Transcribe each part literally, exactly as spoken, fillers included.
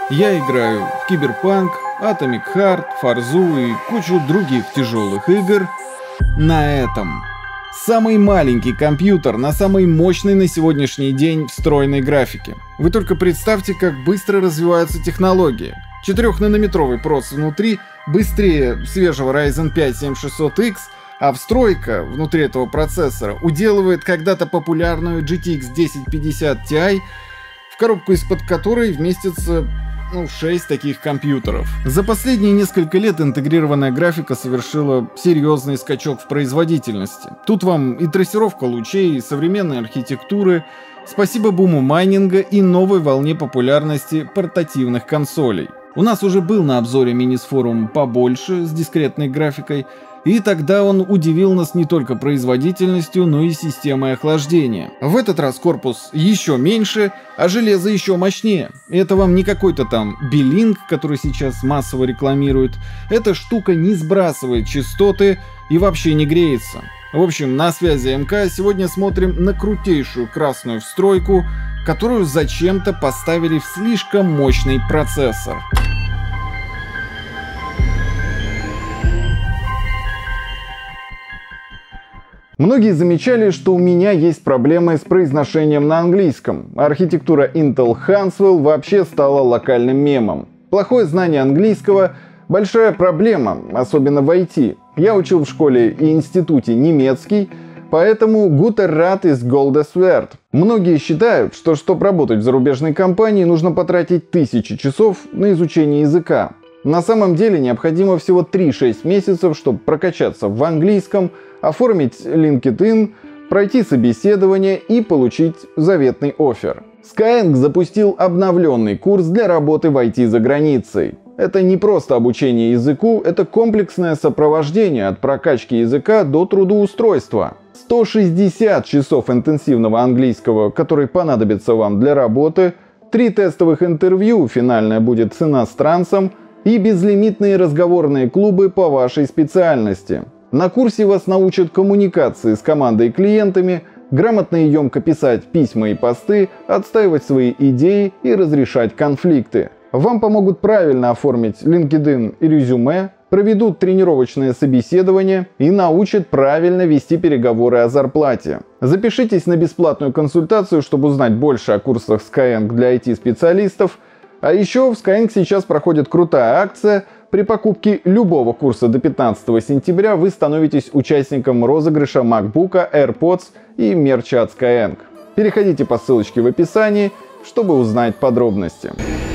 Я играю в Cyberpunk, Atomic Heart, Форзу и кучу других тяжелых игр на этом. Самый маленький компьютер на самой мощной на сегодняшний день встроенной графике. Вы только представьте, как быстро развиваются технологии. четырёхнанометровый процессор внутри быстрее свежего Ryzen пять семь шестьсот икс, а встройка внутри этого процессора уделывает когда-то популярную джи ти экс десять пятьдесят Ti, в коробку из-под которой вместится ну, шесть таких компьютеров. За последние несколько лет интегрированная графика совершила серьезный скачок в производительности. Тут вам и трассировка лучей, и современные архитектуры, спасибо буму майнинга и новой волне популярности портативных консолей. У нас уже был на обзоре Minisforum побольше с дискретной графикой, и тогда он удивил нас не только производительностью, но и системой охлаждения. В этот раз корпус еще меньше, а железо еще мощнее. И это вам не какой-то там Beelink, который сейчас массово рекламируют. Эта штука не сбрасывает частоты и вообще не греется. В общем, на связи МК сегодня смотрим на крутейшую красную встройку, которую зачем-то поставили в слишком мощный процессор. Многие замечали, что у меня есть проблемы с произношением на английском. Архитектура Intel Huntsville вообще стала локальным мемом. Плохое знание английского – большая проблема, особенно в ай ти. Я учил в школе и институте немецкий, поэтому Guter Rat ist Goldes Wert. Многие считают, что чтобы работать в зарубежной компании, нужно потратить тысячи часов на изучение языка. На самом деле необходимо всего три-шесть месяцев, чтобы прокачаться в английском, оформить LinkedIn, пройти собеседование и получить заветный оффер. Skyeng запустил обновленный курс для работы в ай ти за границей. Это не просто обучение языку, это комплексное сопровождение от прокачки языка до трудоустройства. сто шестьдесят часов интенсивного английского, который понадобится вам для работы, три тестовых интервью, финальная будет с иностранцем, и безлимитные разговорные клубы по вашей специальности. На курсе вас научат коммуникации с командой и клиентами, грамотно и емко писать письма и посты, отстаивать свои идеи и разрешать конфликты. Вам помогут правильно оформить LinkedIn и резюме, проведут тренировочное собеседование и научат правильно вести переговоры о зарплате. Запишитесь на бесплатную консультацию, чтобы узнать больше о курсах Skyeng для ай ти-специалистов. А еще в Skyeng сейчас проходит крутая акция. При покупке любого курса до пятнадцатого сентября вы становитесь участником розыгрыша MacBook, AirPods и мерча от Skyeng. Переходите по ссылочке в описании, чтобы узнать подробности.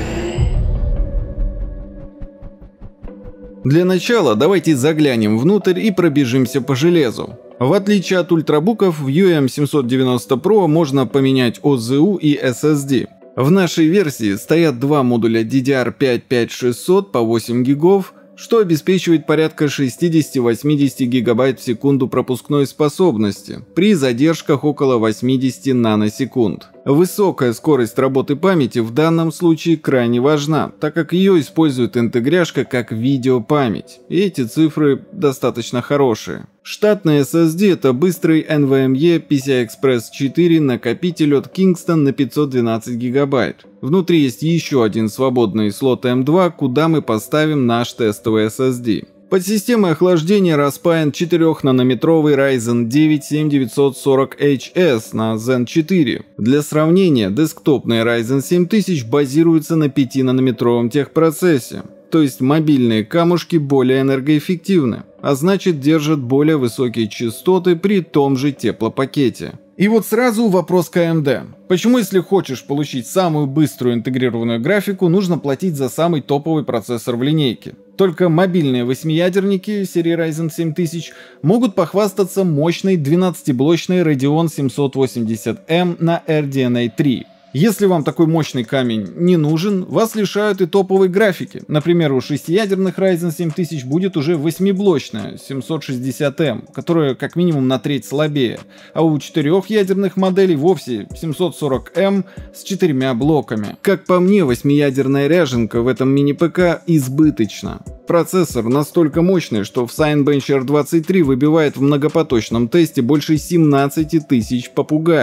Для начала давайте заглянем внутрь и пробежимся по железу. В отличие от ультрабуков, в ю эм семьсот девяносто про можно поменять о зэ ю и эс эс ди. В нашей версии стоят два модуля ди ди ар пять пять шестьсот по восемь гигов, что обеспечивает порядка шестьдесят-восемьдесят гигабайт в секунду пропускной способности при задержках около восемьдесят наносекунд. Высокая скорость работы памяти в данном случае крайне важна, так как ее использует интегряшка как видеопамять, и эти цифры достаточно хорошие. Штатный эс эс ди это быстрый эн ви эм и пи си ай экспресс четыре накопитель от Kingston на пятьсот двенадцать гигабайт. Внутри есть еще один свободный слот эм два, куда мы поставим наш тестовый эс эс ди. Под системой охлаждения распаян четырёхнанометровый Ryzen девять семь девятьсот сорок эйч эс на зен четыре. Для сравнения, десктопный Ryzen семь тысяч базируется на пятинанометровом техпроцессе. То есть мобильные камушки более энергоэффективны, а значит держат более высокие частоты при том же теплопакете. И вот сразу вопрос к эй эм ди. Почему, если хочешь получить самую быструю интегрированную графику, нужно платить за самый топовый процессор в линейке? Только мобильные восьмиядерники серии Ryzen семь тысяч могут похвастаться мощной двенадцатиблочной Radeon семьсот восемьдесят эм на эр ди эн эй три. Если вам такой мощный камень не нужен, вас лишают и топовой графики. Например, у шестиядерных Ryzen семь тысяч будет уже восьмиблочная семьсот шестьдесят эм, которая как минимум на треть слабее, а у четырехъядерных моделей вовсе семьсот сорок эм с четырьмя блоками. Как по мне, восьмиядерная ряженка в этом мини-ПК избыточна. Процессор настолько мощный, что в Cinebench эр двадцать три выбивает в многопоточном тесте больше семнадцати тысяч попугаев.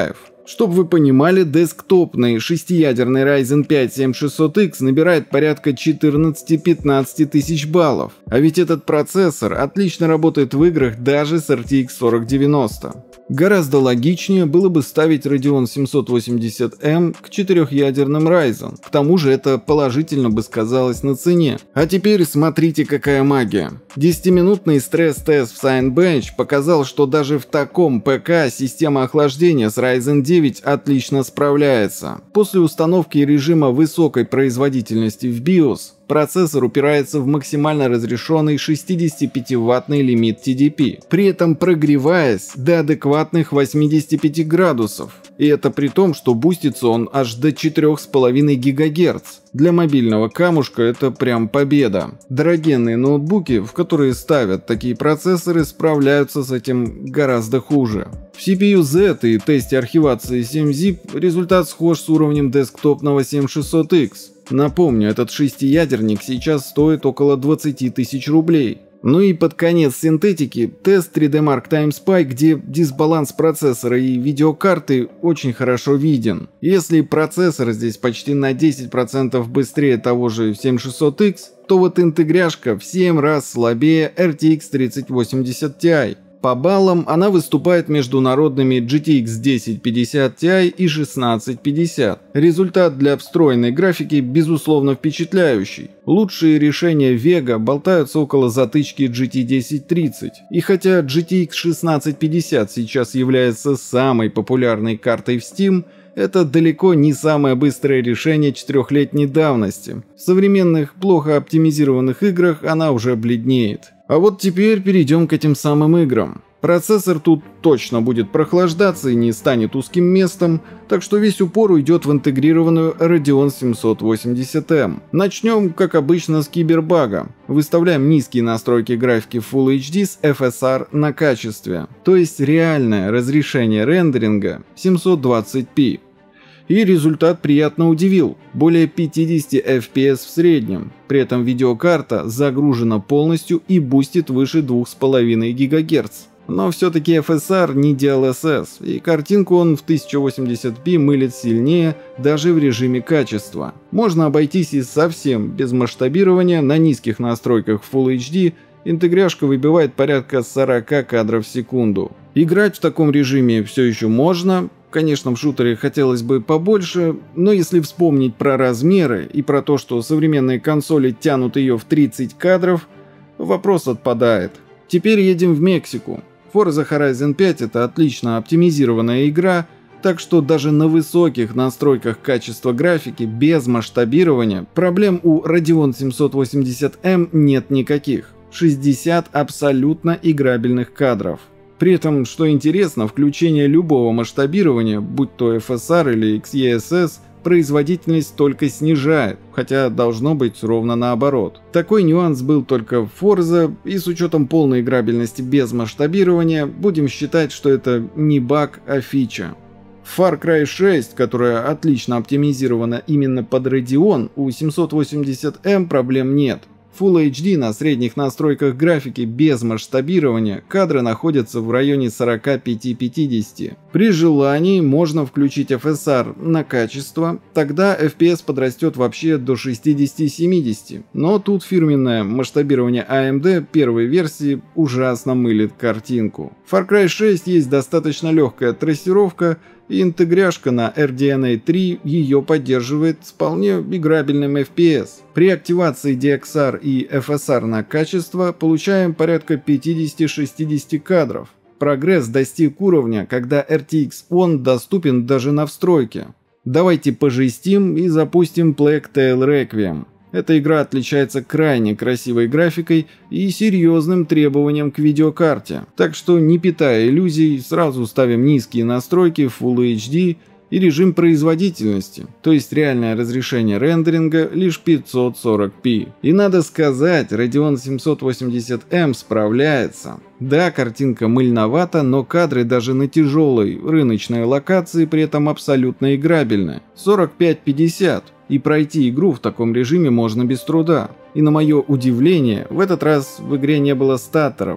Чтобы вы понимали, десктопный шестиядерный Ryzen пять семь шестьсот икс набирает порядка четырнадцать-пятнадцать тысяч баллов. А ведь этот процессор отлично работает в играх даже с эр ти икс сорок девяносто. Гораздо логичнее было бы ставить Radeon семьсот восемьдесят эм к четырехъядерным Ryzen. К тому же это положительно бы сказалось на цене. А теперь смотрите, какая магия. десятиминутный стресс-тест в Cinebench показал, что даже в таком ПК система охлаждения с Ryzen девять отлично справляется. После установки режима высокой производительности в BIOS процессор упирается в максимально разрешенный шестидесятипятиваттный лимит ти ди пи, при этом прогреваясь до адекватных восьмидесяти пяти градусов. И это при том, что бустится он аж до четырёх с половиной гигагерц. Для мобильного камушка это прям победа. Дорогенные ноутбуки, в которые ставят такие процессоры, справляются с этим гораздо хуже. В си пи ю зет и тесте архивации семь зип результат схож с уровнем десктопного семь шестьсот икс. Напомню, этот шестиядерник сейчас стоит около двадцати тысяч рублей. Ну и под конец синтетики тест три дэ Mark Time Spy, где дисбаланс процессора и видеокарты очень хорошо виден. Если процессор здесь почти на десять процентов быстрее того же семь шестьсот икс, то вот интегряшка в семь раз слабее эр ти икс тридцать восемьдесят ти. По баллам она выступает между народными джи ти экс десять пятьдесят ти и шестнадцать пятьдесят. Результат для встроенной графики безусловно впечатляющий. Лучшие решения Vega болтаются около затычки джи ти десять тридцать. И хотя джи ти экс шестнадцать пятьдесят сейчас является самой популярной картой в Steam, это далеко не самое быстрое решение четырехлетней давности. В современных, плохо оптимизированных играх она уже бледнеет. А вот теперь перейдем к этим самым играм. Процессор тут точно будет прохлаждаться и не станет узким местом, так что весь упор уйдет в интегрированную Radeon семьсот восемьдесят эм. Начнем, как обычно, с кибербага. Выставляем низкие настройки графики Full эйч ди с эф эс ар на качестве, то есть реальное разрешение рендеринга семьсот двадцать пи. И результат приятно удивил – более пятьдесят эф пи эс в среднем. При этом видеокарта загружена полностью и бустит выше двух с половиной гигагерц. Но все-таки эф эс ар не ди эл эс эс, и картинку он в тысяча восемьдесят пи мылит сильнее даже в режиме качества. Можно обойтись и совсем без масштабирования на низких настройках Full эйч ди. Интегряшка выбивает порядка сорока кадров в секунду. Играть в таком режиме все еще можно. Конечно, в шутере хотелось бы побольше, но если вспомнить про размеры и про то, что современные консоли тянут ее в тридцать кадров, вопрос отпадает. Теперь едем в Мексику. Forza Horizon пять это отлично оптимизированная игра, так что даже на высоких настройках качества графики без масштабирования проблем у Radeon семьсот восемьдесят эм нет никаких. шестьдесят абсолютно играбельных кадров. При этом, что интересно, включение любого масштабирования, будь то эф эс ар или икс и эс эс, производительность только снижает, хотя должно быть ровно наоборот. Такой нюанс был только в Forza, и с учетом полной играбельности без масштабирования, будем считать, что это не баг, а фича. В Far Cry шесть, которая отлично оптимизирована именно под Radeon, у семьсот восемьдесят эм проблем нет. Full эйч ди на средних настройках графики без масштабирования кадры находятся в районе сорока пяти — пятидесяти. При желании можно включить эф эс ар на качество, тогда эф пи эс подрастет вообще до шестидесяти — семидесяти. Но тут фирменное масштабирование эй эм ди первой версии ужасно мылит картинку. В Far Cry шесть есть достаточно легкая трассировка, и интегряшка на эр ди эн эй три ее поддерживает с вполне играбельным эф пи эс. При активации ди экс ар и эф эс ар на качество получаем порядка пятидесяти — шестидесяти кадров. Прогресс достиг уровня, когда эр ти экс он доступен даже на встройке. Давайте пожестим и запустим Plague Tale Requiem. Эта игра отличается крайне красивой графикой и серьезным требованием к видеокарте. Так что, не питая иллюзий, сразу ставим низкие настройки Full эйч ди и режим производительности, то есть реальное разрешение рендеринга лишь пятьсот сорок пи. И надо сказать, Radeon семьсот восемьдесят эм справляется. Да, картинка мыльновата, но кадры даже на тяжелой рыночной локации при этом абсолютно играбельны. сорок пять — пятьдесят. И пройти игру в таком режиме можно без труда. И на мое удивление, в этот раз в игре не было статтеров.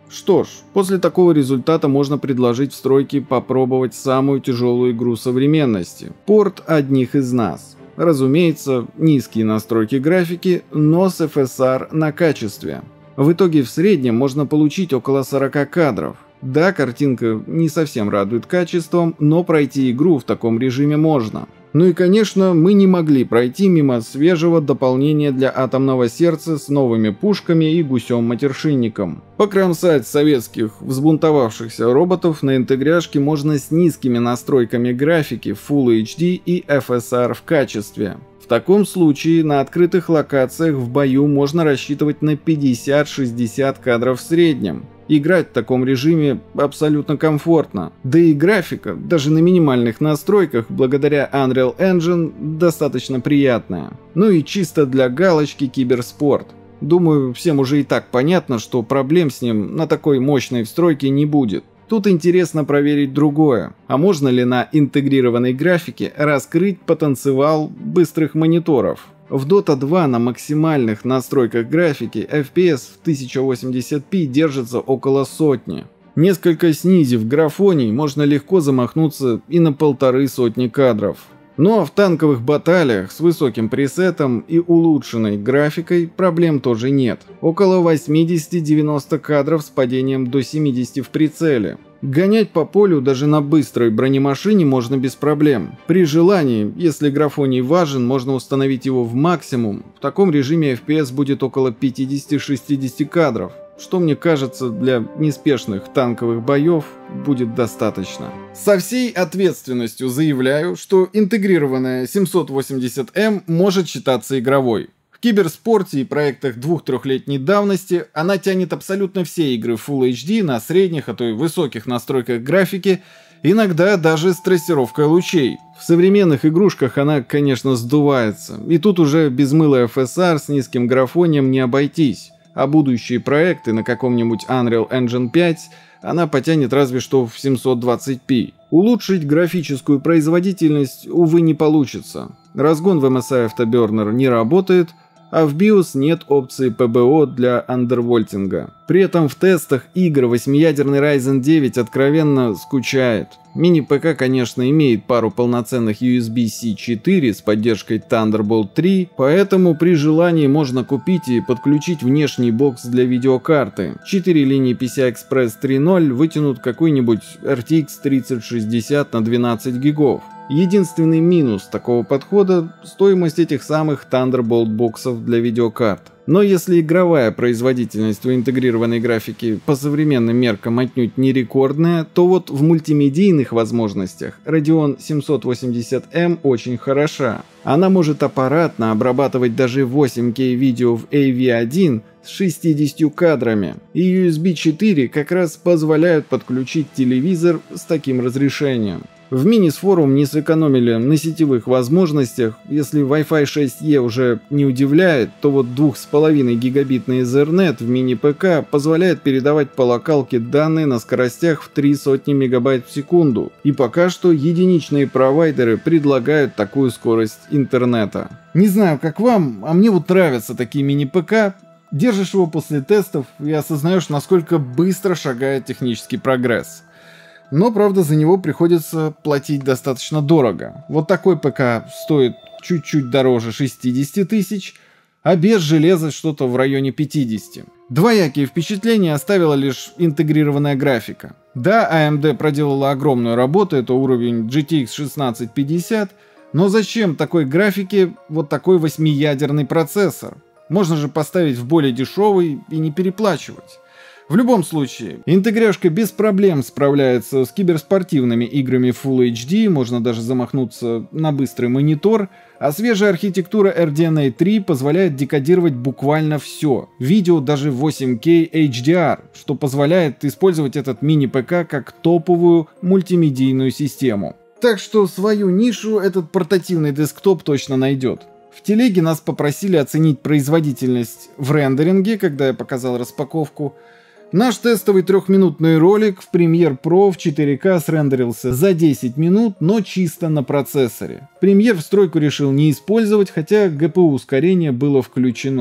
Что ж, после такого результата можно предложить в стройке попробовать самую тяжелую игру современности – порт одних из нас. Разумеется, низкие настройки графики, но с эф эс ар на качестве. В итоге в среднем можно получить около сорока кадров. Да, картинка не совсем радует качеством, но пройти игру в таком режиме можно. Ну и конечно, мы не могли пройти мимо свежего дополнения для атомного сердца с новыми пушками и гусем-матершинником. Покромсать советских взбунтовавшихся роботов на интегряшке можно с низкими настройками графики Full эйч ди и эф эс ар в качестве. В таком случае на открытых локациях в бою можно рассчитывать на пятьдесят-шестьдесят кадров в среднем. Играть в таком режиме абсолютно комфортно. Да и графика, даже на минимальных настройках, благодаря Unreal Engine, достаточно приятная. Ну и чисто для галочки киберспорт. Думаю, всем уже и так понятно, что проблем с ним на такой мощной встройке не будет. Тут интересно проверить другое. А можно ли на интегрированной графике раскрыть потенциал быстрых мониторов? В дота два на максимальных настройках графики эф пи эс в тысяча восемьдесят пи держится около сотни. Несколько снизив графоний, можно легко замахнуться и на полторы сотни кадров. Ну а в танковых баталиях с высоким пресетом и улучшенной графикой проблем тоже нет. Около восемьдесят-девяносто кадров с падением до семидесяти в прицеле. Гонять по полю даже на быстрой бронемашине можно без проблем. При желании, если графоний важен, можно установить его в максимум. В таком режиме эф пи эс будет около пятидесяти-шестидесяти кадров, что, мне кажется, для неспешных танковых боев будет достаточно. Со всей ответственностью заявляю, что интегрированная семьсот восемьдесят эм может считаться игровой. В киберспорте и проектах двух-трехлетней давности она тянет абсолютно все игры Full эйч ди на средних, а то и высоких настройках графики, иногда даже с трассировкой лучей. В современных игрушках она, конечно, сдувается, и тут уже без мыла эф эс ар с низким графонием не обойтись, а будущие проекты на каком-нибудь Unreal Engine пять она потянет разве что в семьсот двадцать пи. Улучшить графическую производительность, увы, не получится. Разгон в эм эс ай Afterburner не работает, а в биос нет опции пи би о для андервольтинга. При этом в тестах игр восьмиядерный Ryzen девять откровенно скучает. Мини-ПК, конечно, имеет пару полноценных ю эс би си четыре с поддержкой Thunderbolt три, поэтому при желании можно купить и подключить внешний бокс для видеокарты. четыре линии пи си ай Express три ноль вытянут какой-нибудь эр ти икс тридцать шестьдесят на двенадцать гигов. Единственный минус такого подхода – стоимость этих самых Thunderbolt боксов для видеокарт. Но если игровая производительность у интегрированной графики по современным меркам отнюдь не рекордная, то вот в мультимедийных возможностях Radeon семьсот восемьдесят эм очень хороша. Она может аппаратно обрабатывать даже восемь кей видео в эй ви один с шестьюдесятью кадрами, и ю эс би четыре как раз позволяют подключить телевизор с таким разрешением. В Minis Forum не сэкономили на сетевых возможностях. Если Wi-Fi шесть и уже не удивляет, то вот два с половиной гигабитный Ethernet в мини-ПК позволяет передавать по локалке данные на скоростях в три сотни мегабайт в секунду. И пока что единичные провайдеры предлагают такую скорость интернета. Не знаю, как вам, а мне вот нравятся такие мини-ПК. Держишь его после тестов и осознаешь, насколько быстро шагает технический прогресс. Но, правда, за него приходится платить достаточно дорого. Вот такой ПК стоит чуть-чуть дороже шестидесяти тысяч, а без железа что-то в районе пятидесяти. Двоякие впечатления оставила лишь интегрированная графика. Да, эй эм ди проделала огромную работу, это уровень джи ти экс шестнадцать пятьдесят, но зачем такой графике вот такой восьмиядерный процессор? Можно же поставить в более дешевый и не переплачивать. В любом случае, интегряшка без проблем справляется с киберспортивными играми Full эйч ди, можно даже замахнуться на быстрый монитор, а свежая архитектура эр ди эн эй три позволяет декодировать буквально все, видео даже в восемь кей эйч ди ар, что позволяет использовать этот мини-ПК как топовую мультимедийную систему. Так что свою нишу этот портативный десктоп точно найдет. В телеге нас попросили оценить производительность в рендеринге, когда я показал распаковку. Наш тестовый трехминутный ролик в Premiere Pro в четыре ка срендерился за десять минут, но чисто на процессоре. Premiere встройку решил не использовать, хотя джи пи ю ускорение было включено.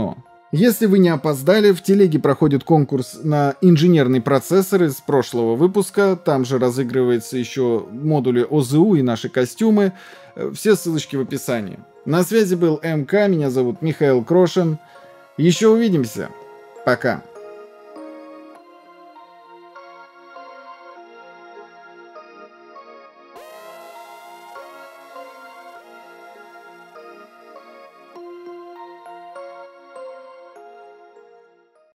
Если вы не опоздали, в телеге проходит конкурс на инженерный процессор из прошлого выпуска. Там же разыгрывается еще модули ОЗУ и наши костюмы. Все ссылочки в описании. На связи был МК, меня зовут Михаил Крошин. Еще увидимся. Пока.